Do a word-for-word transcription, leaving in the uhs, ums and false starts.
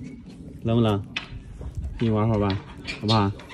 冷不冷？给你玩会儿吧，好不好？